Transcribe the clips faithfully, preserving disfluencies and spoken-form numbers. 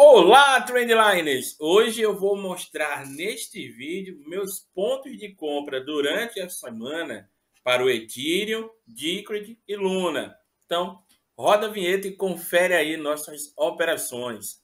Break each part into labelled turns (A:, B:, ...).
A: Olá, Trendliners! Hoje eu vou mostrar neste vídeo meus pontos de compra durante a semana para o Ethereum, Decred e Luna. Então, roda a vinheta e confere aí nossas operações.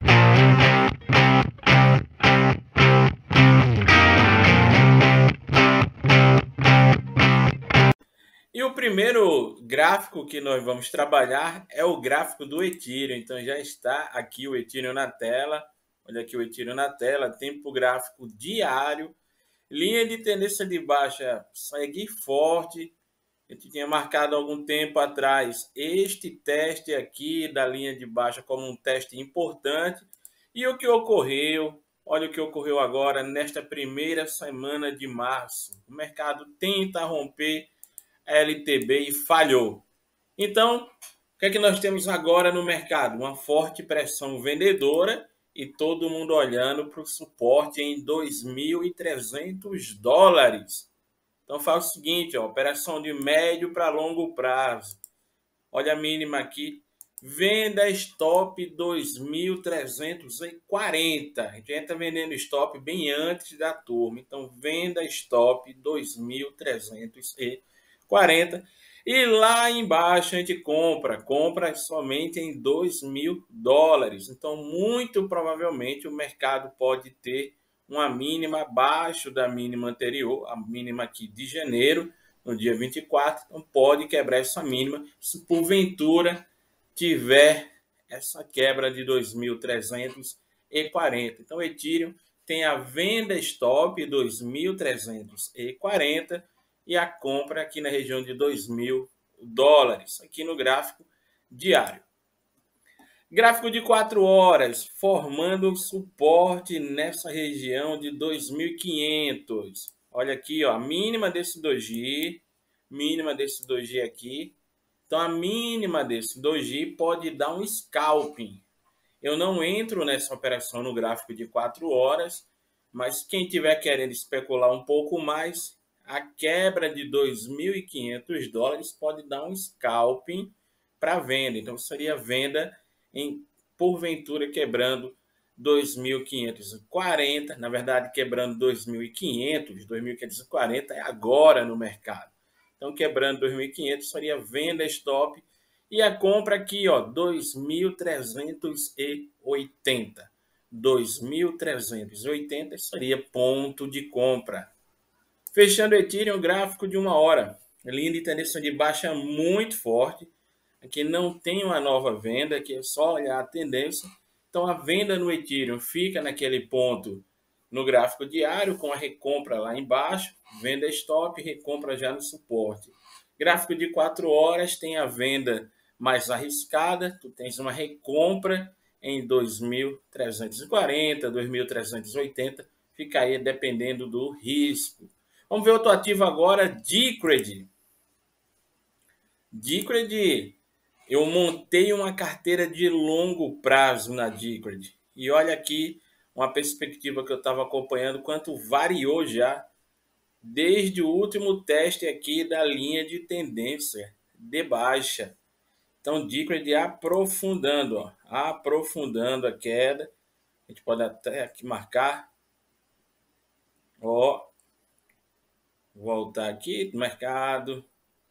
A: E o primeiro gráfico que nós vamos trabalhar é o gráfico do Ethereum. Então já está aqui o Ethereum na tela. Olha aqui o Ethereum na tela, tempo gráfico diário. Linha de tendência de baixa segue forte. A gente tinha marcado algum tempo atrás este teste aqui da linha de baixa como um teste importante. E o que ocorreu? Olha o que ocorreu agora nesta primeira semana de março. O mercado tenta romper L T B e falhou. Então, o que é que nós temos agora no mercado? Uma forte pressão vendedora e todo mundo olhando para o suporte em dois mil e trezentos dólares. Então, faz o seguinte, ó, operação de médio para longo prazo. Olha a mínima aqui. Venda stop dois mil trezentos e quarenta. A gente entra vendendo stop bem antes da turma. Então, venda stop dois mil trezentos e quarenta. E lá embaixo a gente compra. Compra somente em dois mil dólares. Então, muito provavelmente o mercado pode ter uma mínima abaixo da mínima anterior, a mínima aqui de janeiro, no dia vinte e quatro. Então, pode quebrar essa mínima se porventura tiver essa quebra de dois mil trezentos e quarenta. Então, o Ethereum tem a venda stop dois mil trezentos e quarenta e a compra aqui na região de dois mil dólares, aqui no gráfico diário. Gráfico de quatro horas, formando suporte nessa região de dois mil e quinhentos. Olha aqui, ó, a mínima desse doji, mínima desse doji aqui. Então, a mínima desse doji pode dar um scalping. Eu não entro nessa operação no gráfico de quatro horas, mas quem estiver querendo especular um pouco mais, a quebra de dois mil e quinhentos dólares pode dar um scalping para venda. Então, seria venda em, porventura, quebrando dois mil quinhentos e quarenta. Na verdade, quebrando dois mil e quinhentos, dois mil quinhentos e quarenta é agora no mercado. Então, quebrando dois mil e quinhentos, seria venda stop. E a compra aqui, ó, dois mil trezentos e oitenta. dois mil trezentos e oitenta seria ponto de compra. Fechando o Ethereum, gráfico de uma hora. Linha de tendência de baixa muito forte. Aqui não tem uma nova venda, aqui é só olhar a tendência. Então, a venda no Ethereum fica naquele ponto no gráfico diário, com a recompra lá embaixo, venda stop, recompra já no suporte. Gráfico de quatro horas tem a venda mais arriscada, tu tens uma recompra em dois mil trezentos e quarenta, dois mil trezentos e oitenta, fica aí dependendo do risco. Vamos ver outro ativo agora, Decred. Decred, eu montei uma carteira de longo prazo na Decred. E olha aqui uma perspectiva que eu estava acompanhando, quanto variou já desde o último teste aqui da linha de tendência de baixa. Então, Decred aprofundando, ó, aprofundando a queda. A gente pode até aqui marcar. Ó, voltar aqui no mercado.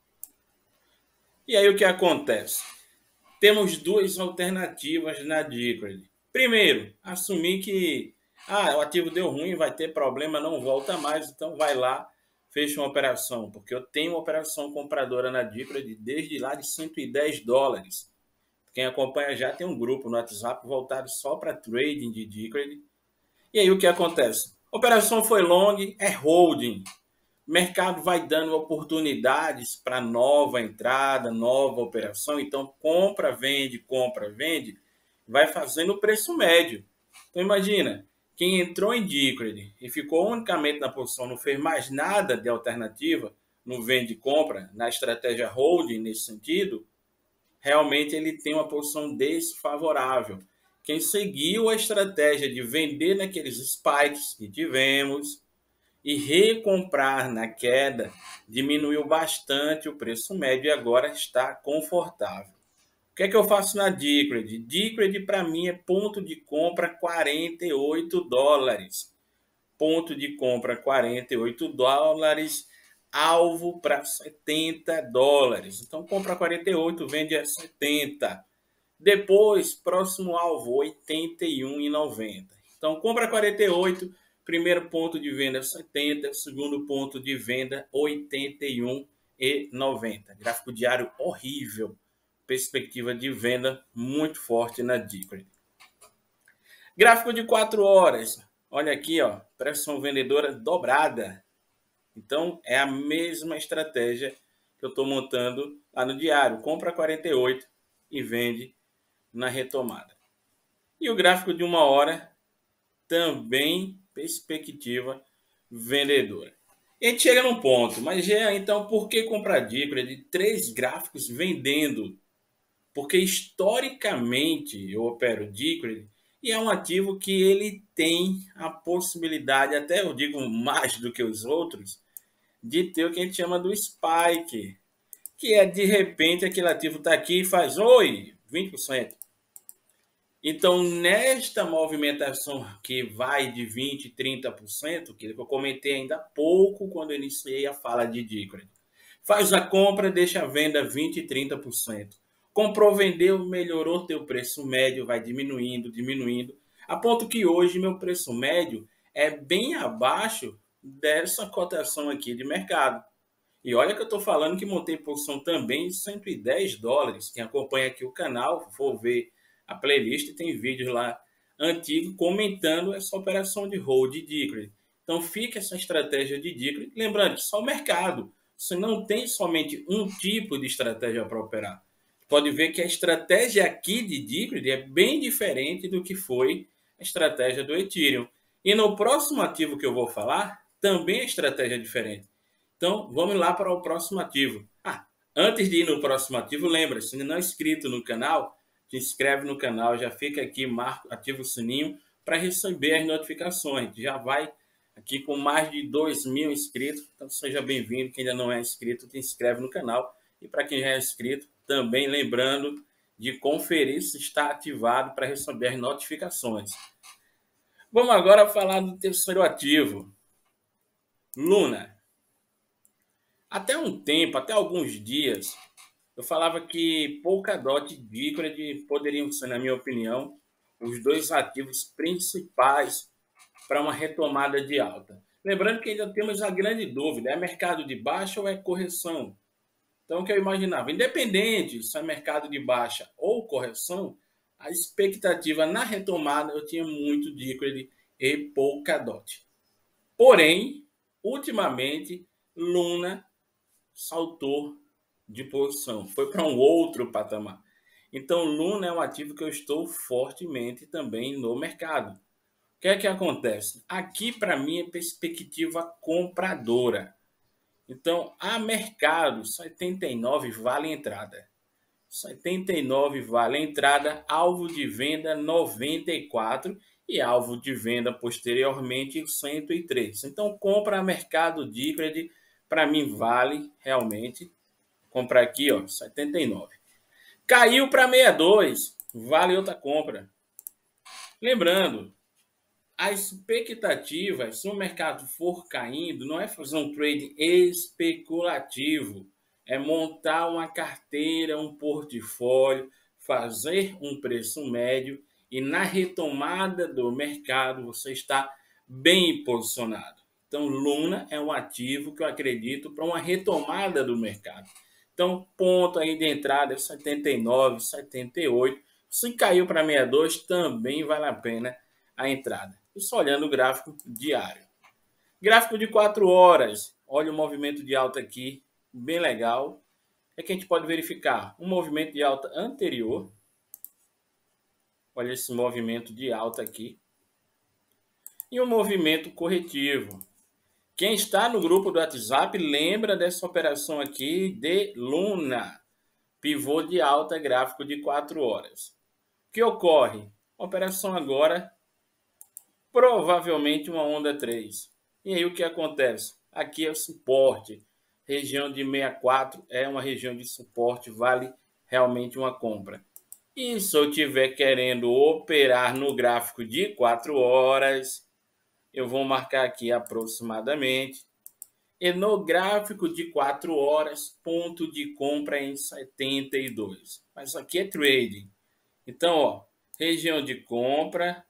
A: E aí o que acontece? Temos duas alternativas na Decred. Primeiro, assumir que ah, o ativo deu ruim, vai ter problema, não volta mais, então vai lá, fecha uma operação, porque eu tenho uma operação compradora na Decred desde lá de cento e dez dólares. Quem acompanha já tem um grupo no WhatsApp voltado só para trading de Decred. E aí o que acontece? A operação foi long, é holding. O mercado vai dando oportunidades para nova entrada, nova operação. Então, compra, vende, compra, vende, vai fazendo o preço médio. Então, imagina, quem entrou em Decred e ficou unicamente na posição, não fez mais nada de alternativa, no vende e compra, na estratégia holding nesse sentido, realmente ele tem uma posição desfavorável. Quem seguiu a estratégia de vender naqueles spikes que tivemos e recomprar na queda, diminuiu bastante o preço médio e agora está confortável. O que é que eu faço na Decred? Decred para mim é ponto de compra quarenta e oito dólares. Ponto de compra quarenta e oito dólares, alvo para setenta dólares. Então compra quarenta e oito, vende a setenta. Depois, próximo alvo, oitenta e um e noventa. Então compra quarenta e oito, primeiro ponto de venda setenta, segundo ponto de venda oitenta e um e noventa. Gráfico diário horrível. Perspectiva de venda muito forte na Decred. Gráfico de quatro horas. Olha aqui, ó, pressão vendedora dobrada. Então, é a mesma estratégia que eu estou montando lá no diário. Compra quarenta e oito e vende na retomada. E o gráfico de uma hora, também perspectiva vendedora. E a gente chega num ponto, mas já então por que comprar Decred de três gráficos vendendo? Porque historicamente eu opero Decred e é um ativo que ele tem a possibilidade, até eu digo mais do que os outros, de ter o que a gente chama do spike, que é de repente aquele ativo está aqui e faz oi, vinte por cento. Então, nesta movimentação que vai de vinte por cento, trinta por cento, que eu comentei ainda há pouco quando eu iniciei a fala de Decred, faz a compra, deixa a venda vinte, trinta por cento. Comprou, vendeu, melhorou teu preço médio, vai diminuindo, diminuindo, a ponto que hoje meu preço médio é bem abaixo dessa cotação aqui de mercado. E olha que eu estou falando que montei posição também de cento e dez dólares. Quem acompanha aqui o canal, for ver a playlist, tem vídeos lá antigos comentando essa operação de hold de Decred. Então fica essa estratégia de Decred. Lembrando que só o mercado. Você não tem somente um tipo de estratégia para operar. Pode ver que a estratégia aqui de Decred é bem diferente do que foi a estratégia do Ethereum. E no próximo ativo que eu vou falar, também a estratégia é diferente. Então, vamos lá para o próximo ativo. Ah, antes de ir no próximo ativo, lembra, se ainda não é inscrito no canal, se inscreve no canal, já fica aqui, marca, ativa o sininho para receber as notificações. Já vai aqui com mais de dois mil inscritos, então seja bem-vindo. Quem ainda não é inscrito, se inscreve no canal. E para quem já é inscrito, também lembrando de conferir se está ativado para receber as notificações. Vamos agora falar do terceiro ativo, Luna. Até um tempo, até alguns dias, eu falava que Polkadot e Decred poderiam ser, na minha opinião, os dois ativos principais para uma retomada de alta. Lembrando que ainda temos a grande dúvida, é mercado de baixa ou é correção? Então, o que eu imaginava, independente se é mercado de baixa ou correção, a expectativa na retomada eu tinha muito Decred e Polkadot. Porém, ultimamente, Luna saltou de posição, foi para um outro patamar. Então, Luna é um ativo que eu estou fortemente também no mercado. O que é que acontece? Aqui, para mim, é perspectiva compradora. Então, a mercado, setenta e nove vale a entrada. setenta e nove vale a entrada, alvo de venda noventa e quatro e alvo de venda posteriormente cento e três. Então, compra a mercado Decred, para mim vale realmente comprar aqui, ó, setenta e nove. Caiu para sessenta e dois, vale outra compra. Lembrando, a expectativa, se o mercado for caindo, não é fazer um trade especulativo, é montar uma carteira, um portfólio, fazer um preço médio e na retomada do mercado você está bem posicionado. Então, Luna é um ativo que eu acredito para uma retomada do mercado. Então, ponto aí de entrada é setenta e nove, setenta e oito. Se caiu para sessenta e dois, também vale a pena a entrada. Isso olhando o gráfico diário. Gráfico de quatro horas. Olha o movimento de alta aqui, bem legal. É que a gente pode verificar um movimento de alta anterior. Olha esse movimento de alta aqui. E um movimento corretivo. Quem está no grupo do WhatsApp lembra dessa operação aqui de Luna. Pivô de alta, gráfico de quatro horas. O que ocorre? Operação agora, provavelmente uma onda três. E aí o que acontece? Aqui é o suporte. Região de sessenta e quatro é uma região de suporte, vale realmente uma compra. E se eu estiver querendo operar no gráfico de quatro horas, eu vou marcar aqui aproximadamente. E no gráfico de quatro horas, ponto de compra em setenta e dois. Mas aqui é trading. Então, ó, região de compra.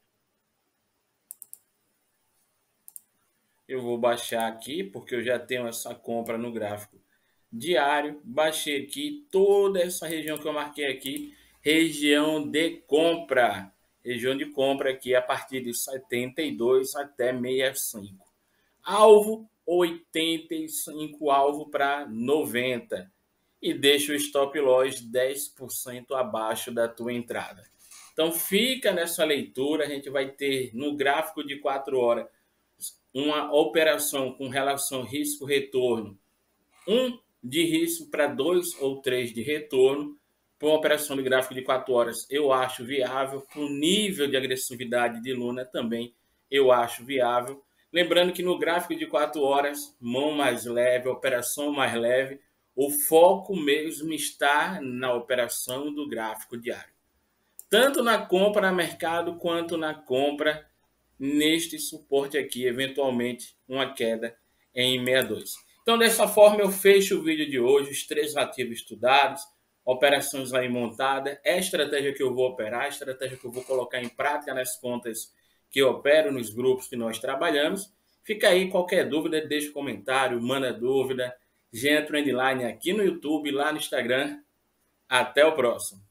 A: Eu vou baixar aqui, porque eu já tenho essa compra no gráfico diário. Baixei aqui toda essa região que eu marquei aqui, região de compra. Região de compra aqui a partir de setenta e dois até sessenta e cinco. Alvo oitenta e cinco, alvo para noventa. E deixa o stop loss dez por cento abaixo da tua entrada. Então fica nessa leitura, a gente vai ter no gráfico de quatro horas uma operação com relação risco-retorno, um de risco para dois ou três de retorno. Para uma operação de gráfico de quatro horas, eu acho viável. Para o nível de agressividade de Luna também, eu acho viável. Lembrando que no gráfico de quatro horas, mão mais leve, operação mais leve, o foco mesmo está na operação do gráfico diário. Tanto na compra a mercado, quanto na compra neste suporte aqui, eventualmente uma queda em sessenta e dois. Então, dessa forma, eu fecho o vídeo de hoje, os três ativos estudados, operações aí montadas, é a estratégia que eu vou operar, a estratégia que eu vou colocar em prática nas contas que eu opero, nos grupos que nós trabalhamos. Fica aí, qualquer dúvida, deixa um comentário, manda dúvida, Jean Trendline aqui no YouTube, lá no Instagram. Até o próximo.